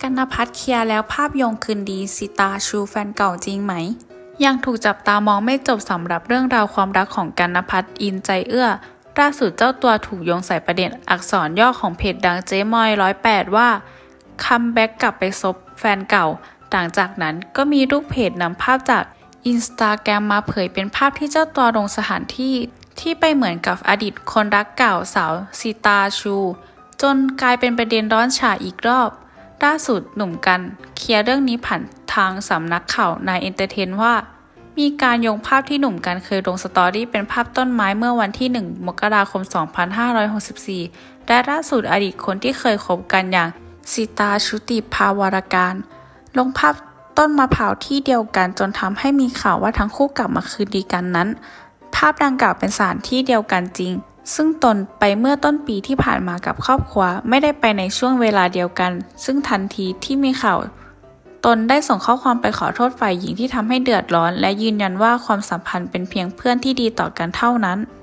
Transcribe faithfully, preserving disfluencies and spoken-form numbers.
กนภัทรเคลียร์แล้วภาพยงคืนดีสิตาชูแฟนเก่าจริงไหมยังถูกจับตามองไม่จบสำหรับเรื่องราวความรักของกนภัทรอินใจเอื้อล่าสุดเจ้าตัวถูกโยงใส่ประเด็นอักษรย่อของเพจดังเจ๊มอยร้อยแปดว่าคัมแบ็กกลับไปซบแฟนเก่าหลังจากนั้นก็มีลูกเพจนำภาพจากอินสตาแกรมมาเผยเป็นภาพที่เจ้าตัวลงสถานที่ที่ไปเหมือนกับอดีตคนรักเก่าสาวสิตาชูจนกลายเป็นประเด็นร้อนฉาอีกรอบล่าสุดหนุ่มกันเคลียร์เรื่องนี้ผ่านทางสำนักข่าวนายเอนเตอร์เทนว่ามีการโยงภาพที่หนุ่มกันเคยลงสตอรี่เป็นภาพต้นไม้เมื่อวันที่หนึ่งมกราคมสองพันห้าร้อยหกสิบสี่และล่าสุดอดีตคนที่เคยคบกันอย่างสิตาชุติภาวรการลงภาพต้นมะพร้าวที่เดียวกันจนทำให้มีข่าวว่าทั้งคู่กลับมาคืนดีกันนั้นภาพดังกล่าวเป็นสถานที่เดียวกันจริงซึ่งตนไปเมื่อต้นปีที่ผ่านมากับครอบครัวไม่ได้ไปในช่วงเวลาเดียวกันซึ่งทันทีที่มีข่าวตนได้ส่งข้อความไปขอโทษฝ่ายหญิงที่ทำให้เดือดร้อนและยืนยันว่าความสัมพันธ์เป็นเพียงเพื่อนที่ดีต่อกันเท่านั้น